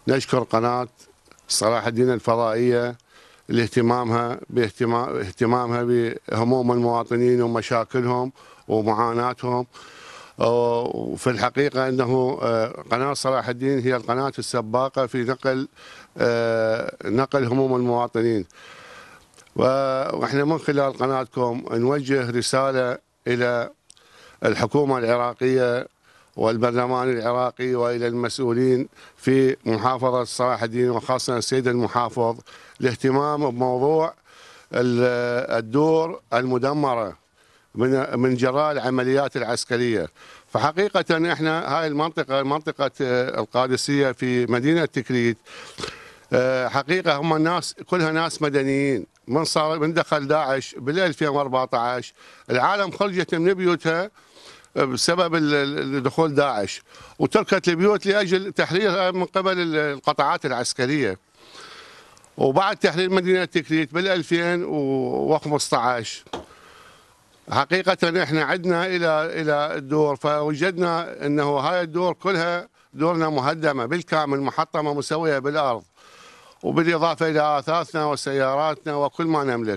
نشكر قناة صلاح الدين الفضائية اهتمامها بهموم المواطنين ومشاكلهم ومعاناتهم. وفي الحقيقة أنه قناة صلاح الدين هي القناة السباقة في نقل هموم المواطنين. وإحنا من خلال قناتكم نوجه رسالة إلى الحكومة العراقية والبرلمان العراقي وإلى المسؤولين في محافظة صلاح الدين وخاصة السيد المحافظ الاهتمام بموضوع الدور المدمرة من جراء العمليات العسكرية. فحقيقة احنا هاي منطقة القادسية في مدينة تكريت، حقيقة هم الناس كلها ناس مدنيين. من دخل داعش بال 2014 العالم خرجت من بيوتها بسبب دخول داعش، وتركت البيوت لأجل تحريرها من قبل القطاعات العسكرية. وبعد تحرير مدينة تكريت بال 2015 حقيقة احنا عدنا إلى الدور، فوجدنا أنه هاي الدور كلها دورنا مهدمة بالكامل، محطمة مسوية بالأرض، وبالإضافة إلى أثاثنا وسياراتنا وكل ما نملك.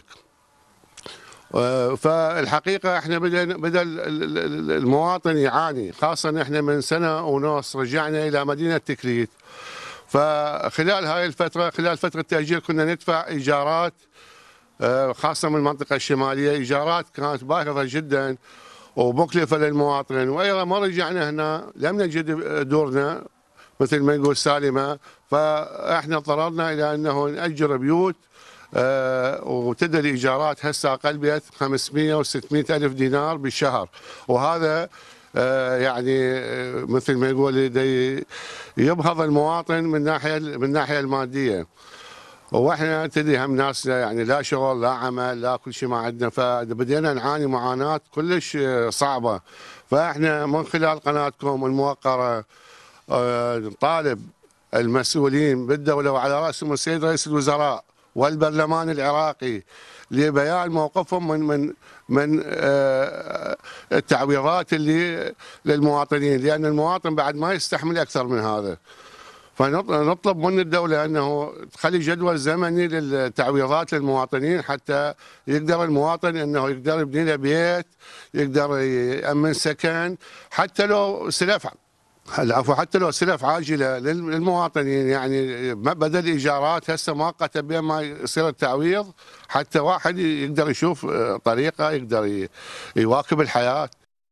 فالحقيقة احنا بدأ المواطن يعاني، خاصة احنا من سنة ونص رجعنا إلى مدينة تكريت. فخلال هاي الفترة، خلال فترة التأجير، كنا ندفع إيجارات خاصة من المنطقة الشمالية، إيجارات كانت باهظة جدا ومكلفة للمواطن. وأيضا ما رجعنا هنا لم نجد دورنا مثل ما نقول سالمة، فاحنا اضطررنا إلى أنه نأجر بيوت، وتبدأ الإيجارات هسه أقل بيت 500 و 600 ألف دينار بالشهر. وهذا يعني مثل ما يقول يبهض المواطن من الناحية المادية. واحنا تدري هم ناس يعني لا شغل لا عمل لا كل شيء ما عندنا، فبدينا نعاني معاناة كلش صعبة. فاحنا من خلال قناتكم الموقرة نطالب المسؤولين بالدولة وعلى رأسهم السيد رئيس الوزراء والبرلمان العراقي لبيان موقفهم من التعويضات اللي للمواطنين، لأن المواطن بعد ما يستحمل أكثر من هذا. فنطلب من الدولة أنه تخلي جدول زمني للتعويضات للمواطنين، حتى يقدر المواطن أنه يقدر يبني له بيت، يقدر يأمن سكن، حتى لو سلف، العفو، حتى لو سلف عاجلة للمواطنين، يعني بدل إيجارات هسه مؤقتة بين ما يصير التعويض، حتى واحد يقدر يشوف طريقة يقدر يواكب الحياة.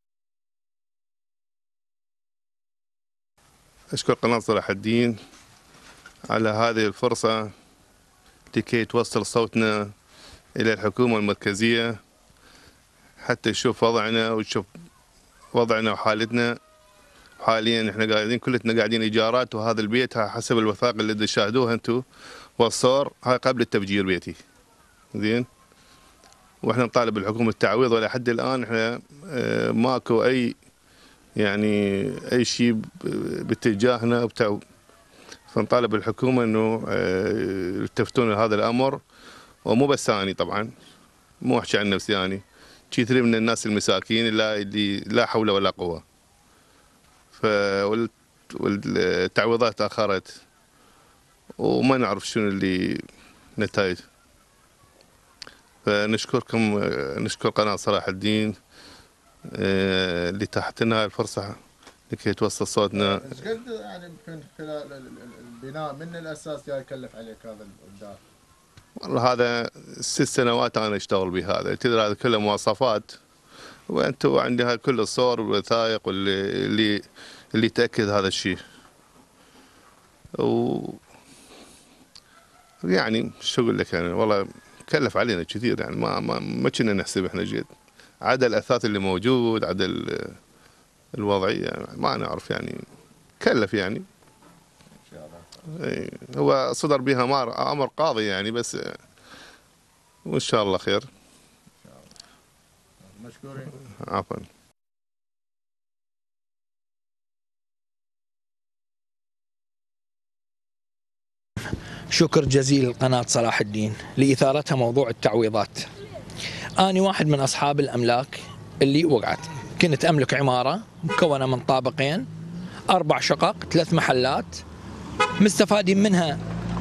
أشكر قناة صلاح الدين على هذه الفرصة لكي توصل صوتنا إلى الحكومة المركزية حتى تشوف وضعنا وتشوف وضعنا وحالتنا. حاليا احنا قاعدين كلنا قاعدين إيجارات، وهذا البيت حسب الوثائق اللي تشاهدوها انتم والصور هاي قبل التفجير بيتي. زين، واحنا نطالب الحكومة التعويض، ولا حد الآن احنا ماكو أي شيء باتجاهنا فنطالب الحكومة انه يلتفتون لهذا الامر. ومو بس اني، طبعا مو احكي عن نفسي، اني كثير من الناس المساكين اللي لا حول ولا قوة، والتعويضات تأخرت وما نعرف شنو اللي نتائج. فنشكركم، نشكر قناة صلاح الدين اللي تحت لنا الفرصة لكي توصل صوتنا. ايش قد يعني يمكن خلال البناء من الاساس جاي يكلف عليك هذا الدار؟ والله هذا 6 سنوات انا اشتغل بهذا، تدري هذا كله مواصفات، وانتم عندي هاي كل الصور والوثائق اللي تاكد هذا الشيء. يعني شو اقول لك، يعني والله كلف علينا كثير، يعني ما كنا نحسب احنا جد عدد الاثاث اللي موجود، عدد الوضعيه ما نعرف، يعني كلف يعني. ان شاء الله هو صدر بها امر قاضي يعني، بس وان شاء الله خير. ان شاء الله. مشكورين. عفوا. شكر جزيل لقناة صلاح الدين لإثارتها موضوع التعويضات. أنا واحد من أصحاب الأملاك اللي وقعت. كنت أملك عمارة مكونة من طابقين، 4 شقق، 3 محلات، مستفادين منها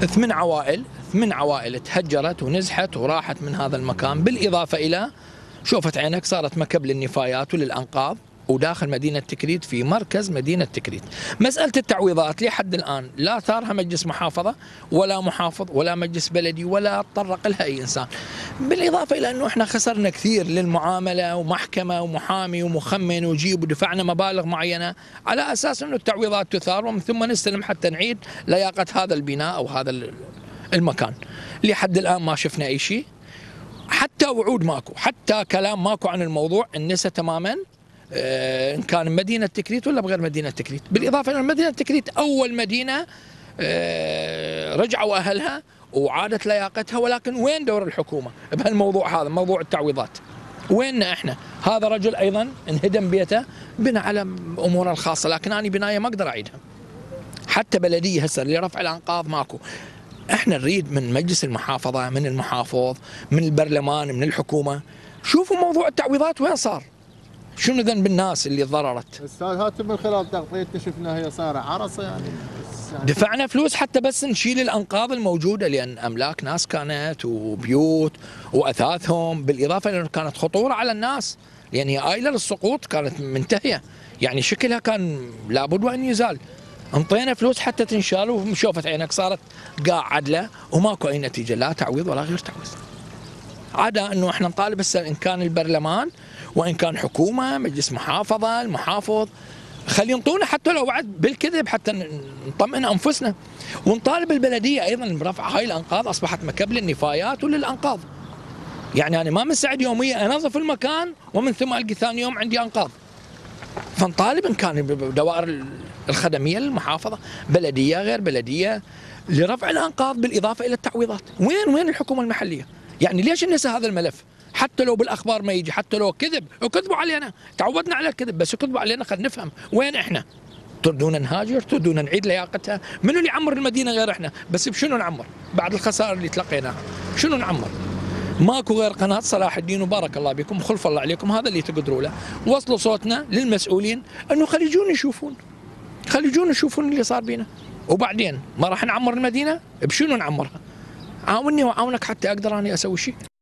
8 عوائل تهجرت ونزحت وراحت من هذا المكان، بالإضافة إلى شوفت عينك صارت مكب للنفايات وللأنقاض وداخل مدينة تكريت في مركز مدينة تكريت. مسألة التعويضات لحد الآن لا ثارها مجلس محافظة ولا محافظ ولا مجلس بلدي ولا تطرق لها أي إنسان، بالإضافة إلى أنه إحنا خسرنا كثير للمعاملة ومحكمة ومحامي ومخمن وجيب ودفعنا مبالغ معينة على أساس أنه التعويضات تثار ومن ثم نستلم حتى نعيد لياقة هذا البناء أو هذا المكان. لحد الآن ما شفنا أي شيء، حتى وعود ماكو، حتى كلام ماكو عن الموضوع، النسى تماما إن كان مدينة تكريت ولا بغير مدينة تكريت. بالإضافة إلى مدينة تكريت أول مدينة رجعوا أهلها وعادت لياقتها، ولكن وين دور الحكومة بهالموضوع هذا، موضوع التعويضات؟ ويننا إحنا؟ هذا رجل أيضا انهدم بيته بنى على أموره الخاصة، لكن أنا بناية ما أقدر أعيدها. حتى بلدية هسه لرفع الأنقاض ماكو. احنا نريد من مجلس المحافظة، من المحافظ، من البرلمان، من الحكومة، شوفوا موضوع التعويضات وين صار، شنو ذنب الناس اللي ضررت. استاذ هاتم من خلال تغطيتنا شفنا هي صار عرصه يعني دفعنا فلوس حتى بس نشيل الانقاض الموجوده، لان املاك ناس كانت وبيوت واثاثهم، بالاضافه لانه كانت خطوره على الناس، لان هي آيلة للسقوط، كانت منتهيه، يعني شكلها كان لابد وان يزال. انطينا فلوس حتى تنشال وشوفت عينك صارت قاع عدله وماكو اي نتيجه، لا تعويض ولا غير تعويض. عدا انه احنا نطالب هسه ان كان البرلمان وان كان حكومه، مجلس محافظه، المحافظ، خلي ينطونا حتى لو بعد بالكذب حتى نطمئن انفسنا، ونطالب البلديه ايضا برفع هاي الانقاض، اصبحت مكب للنفايات وللانقاض. يعني انا ما مستعد يوميا انظف المكان ومن ثم القي ثاني يوم عندي انقاض. فنطالب ان كان بدوائر الخدميه للمحافظه، بلديه غير بلديه، لرفع الانقاض بالاضافه الى التعويضات. وين الحكومه المحليه؟ يعني ليش ننسى هذا الملف؟ حتى لو بالاخبار ما يجي، حتى لو كذب، وكذبوا علينا، تعودنا على الكذب، بس يكذبوا علينا خلينا نفهم وين احنا؟ تردون نهاجر، تردون نعيد لياقتها، منو اللي يعمر المدينه غير احنا؟ بس بشنو نعمر؟ بعد الخسائر اللي تلقيناها، شنو نعمر؟ ماكو غير قناه صلاح الدين، وبارك الله بكم وخلف الله عليكم، هذا اللي تقدروا له، وصلوا صوتنا للمسؤولين انه خلي يجون يشوفون، خلي يجون يشوفون اللي صار بينا، وبعدين ما راح نعمر المدينه، بشنو نعمرها؟ عاوني وعاونك حتى اقدر اني اسوي شيء.